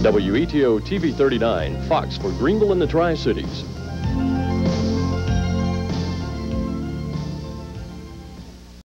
WETO TV 39, Fox for Greenville and the Tri-Cities.